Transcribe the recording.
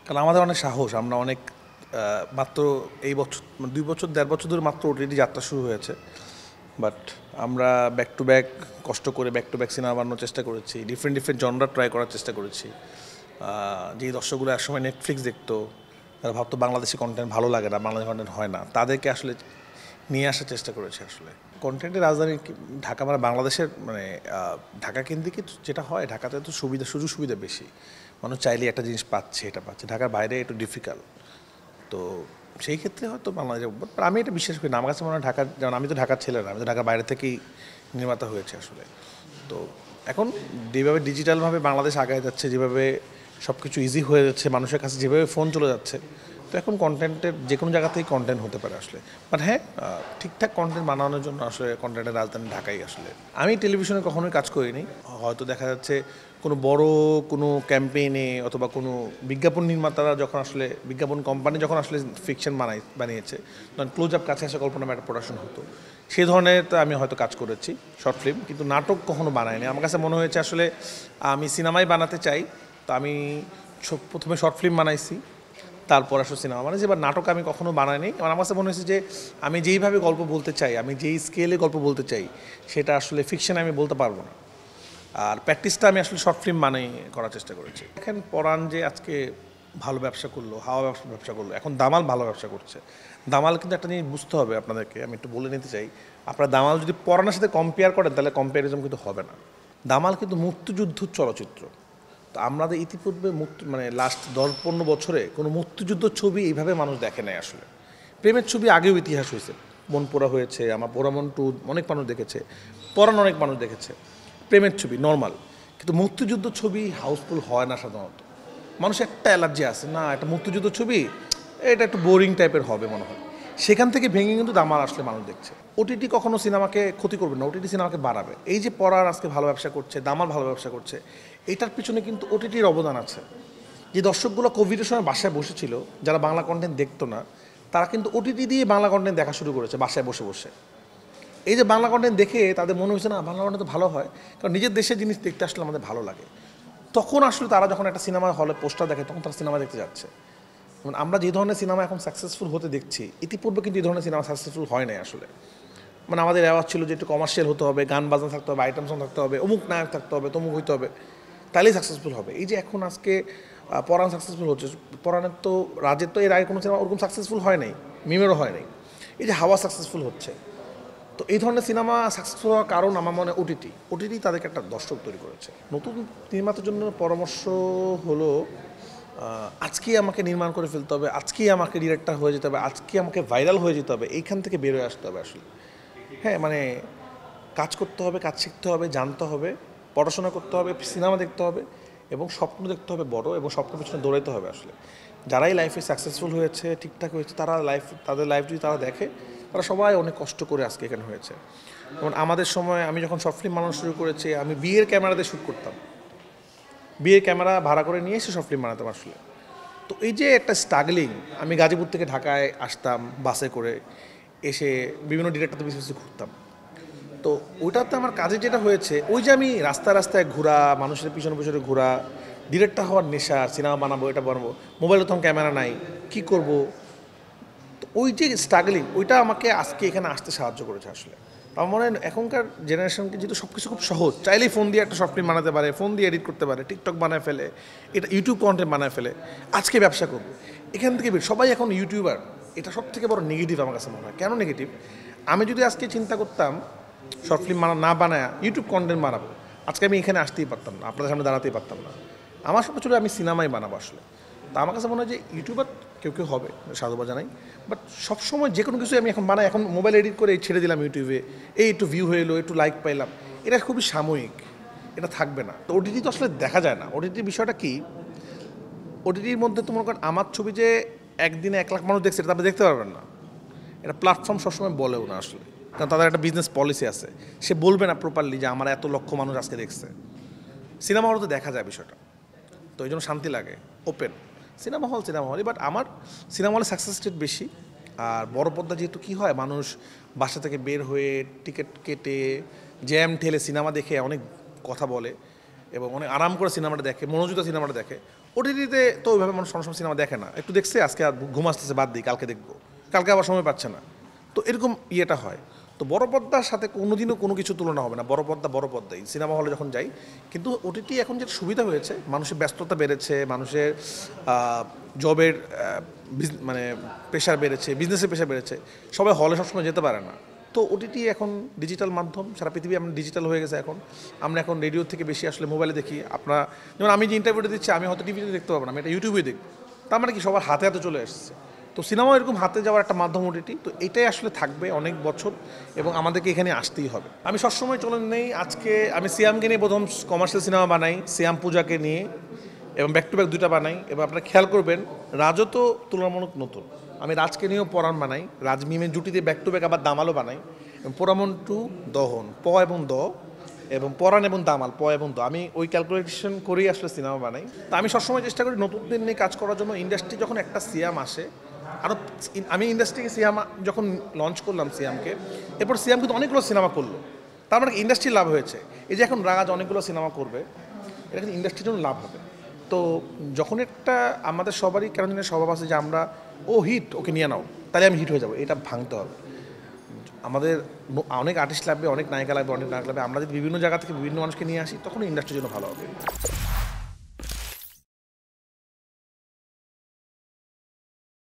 কারণ আমাদের অনেক সাহস, আমরা অনেক মাত্র এই বছর 2 বছর 1.5 বছর ধরে মাত্র ওটিটি যাত্রা শুরু হয়েছে। বাট আমরা ব্যাক টু ব্যাক কষ্ট করে ব্যাক টু ব্যাক সিনেমা বানানোর চেষ্টা করেছি, ডিফারেন্ট জনরা ট্রাই করার চেষ্টা করেছি। যেই দর্শকগুলো একসময় নেটফ্লিক্স দেখতো, তারা ভাবতো বাংলাদেশি কন্টেন্ট ভালো লাগে না, বাংলাদেশি কন্টেন্ট হয় না, তাদেরকে আসলে নিয়ে আসার চেষ্টা করেছি। আসলে কন্টেন্টের রাজধানী ঢাকা, মানে বাংলাদেশের মানে ঢাকা কেন্দ্রিক যেটা হয়, ঢাকাতে তো সুযোগ সুবিধা বেশি, মানুষ চাইলে একটা জিনিস পাচ্ছে, এটা পাচ্ছে। ঢাকার বাইরে একটু ডিফিকাল্ট। তো সেই ক্ষেত্রে হয়তো বাংলাদেশে, আমি এটা বিশ্বাস করি না। আমার কাছে মনে হয় ঢাকার, যেমন আমি তো ঢাকার ছেলে না, আমি তো ঢাকার বাইরে থেকেই নির্মাতা হয়েছে আসলে। তো এখন যেভাবে ডিজিটালভাবে বাংলাদেশ আগায় যাচ্ছে, যেভাবে সব কিছু ইজি হয়ে যাচ্ছে, মানুষের কাছে যেভাবে ফোন চলে যাচ্ছে, তো এখন কন্টেন্টের যে কোনো জায়গাতেই কন্টেন্ট হতে পারে আসলে। বাট হ্যাঁ, ঠিকঠাক কন্টেন্ট বানানোর জন্য আসলে কন্টেন্টের রাজধানী ঢাকাই আসলে। আমি টেলিভিশনে কখনোই কাজ করিনি। হয়তো দেখা যাচ্ছে কোনো বড় কোনো ক্যাম্পেইনে অথবা কোনো বিজ্ঞাপন নির্মাতারা যখন আসলে, বিজ্ঞাপন কোম্পানি যখন আসলে ফিকশন বানিয়েছে, তখন ক্লোজ আপ কাছে আসা গল্প নামে একটা প্রোডাকশন হতো, সেই ধরনের তো আমি হয়তো কাজ করেছি, শর্ট ফিল্ম, কিন্তু নাটক কখনো বানাইনি। আমার কাছে মনে হয়েছে আসলে আমি সিনেমাই বানাতে চাই, তো আমি প্রথমে শর্ট ফিল্ম বানাইছি, তারপর আসলে সিনেমা বানাইছি। এবার নাটক আমি কখনো বানাইনি। আমার কাছে মনে হয়েছে যে আমি যেইভাবে গল্প বলতে চাই, আমি যেই স্কেলে গল্প বলতে চাই, সেটা আসলে ফিকশনে আমি বলতে পারবো না। আর প্র্যাকটিসটা আমি আসলে শর্ট ফিল্ম বানাই করার চেষ্টা করেছি। এখন পরাণ যে আজকে ভালো ব্যবসা করলো, হাওয়া ব্যবসা করলো, এখন দামাল ভালো ব্যবসা করছে। দামাল কিন্তু একটা জিনিস বুঝতে হবে আপনাদেরকে, আমি একটু বলে নিতে চাই। আপনার দামাল যদি পরাণের সাথে কম্পেয়ার করেন, তাহলে কম্প্যারিজম কিন্তু হবে না। দামাল কিন্তু মুক্তিযুদ্ধ চলচ্চিত্র। তো আমাদের ইতিপূর্বে মানে লাস্ট 10-15 বছরে কোনো মুক্তিযুদ্ধ ছবি এইভাবে মানুষ দেখে নাই আসলে। প্রেমের ছবি আগেও ইতিহাস হয়েছে, মন পোড়া হয়েছে, আমার পোড়া মন 2 অনেক মানুষ দেখেছে, পরাণ অনেক মানুষ দেখেছে, প্রেমের ছবি নর্মাল। কিন্তু মুক্তিযুদ্ধ ছবি হাউসফুল হয় না সাধারণত। মানুষ একটা অ্যালার্জি আছে, না একটা মুক্তিযুদ্ধ ছবি এটা একটু বোরিং টাইপের হবে মনে হয়। সেখান থেকে ভেঙে কিন্তু দামাল আসলে মানুষ দেখছে। ওটিটি কখনো সিনেমাকে ক্ষতি করবে না, ওটিটি সিনেমাকে বাড়াবে। এই যে পরার আজকে ভালো ব্যবসা করছে, দামাল ভালো ব্যবসা করছে, এটার পিছনে কিন্তু ওটিটির অবদান আছে। যে দর্শকগুলো কোভিডের সময় বাসায় বসেছিল, যারা বাংলা কন্টেন্ট দেখতো না, তারা কিন্তু ওটিটি দিয়ে বাংলা কন্টেন্ট দেখা শুরু করেছে বাসায় বসে বসে। এই যে বাংলা কন্টেন্ট দেখে তাদের মনে হয়েছে না বাংলা কন্টেন্ট তো ভালো হয়, কারণ নিজের দেশের জিনিস দেখতে আসলে আমাদের ভালো লাগে। তখন আসলে তারা যখন একটা সিনেমা হলে পোস্টার দেখে, তখন তারা সিনেমা দেখতে যাচ্ছে। মানে আমরা যে ধরনের সিনেমা এখন সাকসেসফুল হতে দেখছি, ইতিপূর্বে কিন্তু এই ধরনের সিনেমা সাকসেসফুল হয় নাই আসলে। মানে আমাদের আওয়াজ ছিল যে একটু কমার্শিয়াল হতে হবে, গান বাজনা থাকতে হবে, আইটেম সং থাকতে হবে, অমুক নায়ক থাকতে হবে, তমুক হইতে হবে, তাহলেই সাকসেসফুল হবে। এই যে এখন আজকে পরাণ সাকসেসফুল হচ্ছে, পরাণের তো, রাজের তো এর আগে কোনো সিনেমা ওরকম সাকসেসফুল হয় নাই, মিমেরও হয় নাই। এই যে হাওয়া সাকসেসফুল হচ্ছে, তো এই ধরনের সিনেমা সাকসেসফুল হওয়ার কারণ আমার মনে ওটিটি তাদেরকে একটা দর্শক তৈরি করেছে। নতুন নির্মাতার জন্য পরামর্শ হলো, আজকেই আমাকে নির্মাণ করে ফেলতে হবে, আজকেই আমাকে ডিরেক্টর হয়ে যেতে হবে, আজকে আমাকে ভাইরাল হয়ে যেতে হবে, এইখান থেকে বের হয়ে আসতে হবে আসলে। হ্যাঁ, মানে কাজ করতে হবে, কাজ শিখতে হবে, জানতে হবে, পড়াশোনা করতে হবে, সিনেমা দেখতে হবে, এবং স্বপ্ন দেখতে হবে বড়, এবং স্বপ্নের পিছনে দৌড়াইতে হবে আসলে। যারাই লাইফে সাকসেসফুল হয়েছে, ঠিকঠাক হয়েছে, তাদের লাইফ যদি তারা দেখে, তারা সবাই অনেক কষ্ট করে আজকে এখানে হয়েছে। যেমন আমাদের সময়, আমি যখন শর্ট ফিল্ম বানানো শুরু করেছি, আমি বিয়ের ক্যামেরাতে শ্যুট করতাম, বিয়ের ক্যামেরা ভাড়া করে নিয়ে এসে শর্ট ফিল্ম বানাতাম আসলে। তো এই যে একটা স্ট্রাগলিং, আমি গাজীপুর থেকে ঢাকায় আসতাম বাসে করে, এসে বিভিন্ন ডিরেক্টরদের বেশি ঘুরতাম। তো ওইটাতে আমার কাজে যেটা হয়েছে, ওই যে আমি রাস্তায় রাস্তায় ঘোরা, মানুষের পিছনে পিছনে ঘোরা, ডিরেক্টর হওয়ার নেশা, সিনেমা বানাবো, এটা বানাবো, মোবাইলে তখন ক্যামেরা নাই, কি করব, তো ওই যে স্ট্রাগলিং, ওইটা আমাকে আজকে এখানে আসতে সাহায্য করেছে আসলে। আমার মনে হয় এখনকার জেনারেশনকে যেহেতু সব কিছু খুব সহজ, চাইলেই ফোন দিয়ে একটা শর্ট ফিল্ম বানাতে পারে, ফোন দিয়ে এডিট করতে পারে, টিকটক বানায় ফেলে, এটা ইউটিউব কন্টেন্ট বানায় ফেলে, আজকে ব্যবসা করবো এখান থেকে সবাই এখন ইউটিউবার। এটা সব থেকে বড় নেগেটিভ আমার কাছে মনে হয়। কেন নেগেটিভ? আমি যদি আজকে চিন্তা করতাম শর্ট ফিল্ম না বানায় ইউটিউব কন্টেন্ট বানাবো, আজকে আমি এখানে আসতেই পারতাম না, আপনাদের সামনে দাঁড়াতেই পারতাম না। আমার সব চলে আমি সিনেমাই বানাবো আসলে। তা আমার কাছে মনে হয় যে ইউটিউবার কেউ কেউ হবে, সাধুবাদ জানাই, বাট সবসময় যে কোনো কিছু আমি এখন বানাই, এখন মোবাইল এডিট করে ছেড়ে দিলাম ইউটিউবে, এই একটু ভিউ হয়ে এলো, একটু লাইক পাইলাম, এটা খুবই সাময়িক, এটা থাকবে না। তো ওটিটি তো আসলে দেখা যায় না। ওটিটির বিষয়টা কি, ওটিটির মধ্যে তো মনে করেন আমার ছবি যে একদিনে 1 লাখ মানুষ দেখছে, এটা আপনি দেখতে পারবেন না। এটা প্ল্যাটফর্ম সবসময় বলেও না আসলে, কারণ তাদের একটা বিজনেস পলিসি আছে, সে বলবে না প্রপারলি যে আমার এত লক্ষ মানুষ আজকে দেখছে। সিনেমা হলে তো দেখা যায় বিষয়টা, তো এই জন্য শান্তি লাগে, ওপেন সিনেমা হলই। বাট আমার সিনেমা হলে সাকসেস রেট বেশি। আর বড় পর্দা যেহেতু কী হয়, মানুষ বাসা থেকে বের হয়ে টিকিট কেটে জ্যাম ঠেলে সিনেমা দেখে অনেক কথা বলে, এবং অনেক আরাম করে সিনেমাটা দেখে, মনোযোগ সিনেমাটা দেখে, ওটিটিতে তো ওইভাবে মানুষ অনেক সময় সিনেমা দেখে না, একটু দেখছে আজকে আর ঘুম আসতেছে বাদ দিই, কালকে দেখবো, কালকে আবার সময় পাচ্ছে না, তো এরকম ইয়েটা হয়। তো বড় পর্দার সাথে কোনোদিনও কোনো কিছু তুলনা হবে না, বড় পর্দাই সিনেমা হলে যখন যাই। কিন্তু ওটিটি এখন যেটা সুবিধা হয়েছে, মানুষের ব্যস্ততা বেড়েছে, মানুষের জবের মানে প্রেশার বেড়েছে, বিজনেসের প্রেশার বেড়েছে, সবাই হলে সবসময় যেতে পারে না। তো ওটিটি এখন ডিজিটাল মাধ্যম, সারা পৃথিবী আমরা ডিজিটাল হয়ে গেছে এখন। আমরা এখন রেডিও থেকে বেশি আসলে মোবাইলে দেখি। আপনার যেমন আমি যে ইন্টারভিউটা দিচ্ছি, আমি হয়তো টিভিতে দেখতে পাবো না, আমি এটা ইউটিউবে দেখব। তার মানে কি সবার হাতে হাতে চলে আসছে। তো সিনেমাও এরকম হাতে যাওয়ার একটা মাধ্যম ওটিটি। তো এটাই আসলে থাকবে অনেক বছর এবং আমাদেরকে এখানে আসতেই হবে। আমি সবসময় চলে নেই। আজকে আমি সিয়ামকে নিয়ে প্রথম কমার্শিয়াল সিনেমা বানাই, সিয়াম পূজাকে নিয়ে, এবং ব্যাক টু ব্যাক দুইটা বানাই। এবং আপনারা খেয়াল করবেন, রাজও তো তুলনামূলক নতুন। আমি রাজকে নিয়েও পরাণ বানাই, রাজ মিমের জুটিতে ব্যাক টু ব্যাক আবার দামালও বানাই। এবং পোড়ামন টু দহন, প এবং দ, এবং পরাণ এবং দামাল, প এবং দ, আমি ওই ক্যালকুলেশন করেই আসলে সিনেমা বানাই। তা আমি সবসময় চেষ্টা করি নতুনদের নিয়ে কাজ করার জন্য। ইন্ডাস্ট্রি যখন একটা সিয়াম আসে, আরও আমি ইন্ডাস্ট্রিকে সিয়াম যখন লঞ্চ করলাম সিয়ামকে, এরপর সিয়াম কিন্তু অনেকগুলো সিনেমা করলো, তার মানে ইন্ডাস্ট্রির লাভ হয়েছে। এই যে এখন রাজ অনেকগুলো সিনেমা করবে, এটা কিন্তু ইন্ডাস্ট্রির জন্য লাভ হবে। তো যখন একটা আমাদের সবারই কেন জানি স্বভাব আছে যে আমরা ও হিট, ওকে নিয়ে নাও, তাহলে আমি হিট হয়ে যাবো, এটা ভাঙতে হবে। আমাদের অনেক আর্টিস্ট লাগবে, অনেক নায়িকা লাগবে, অনেক নায়ক লাগবে। আমরা যদি বিভিন্ন জায়গা থেকে বিভিন্ন মানুষকে নিয়ে আসি, তখন ইন্ডাস্ট্রির জন্য ভালো হবে।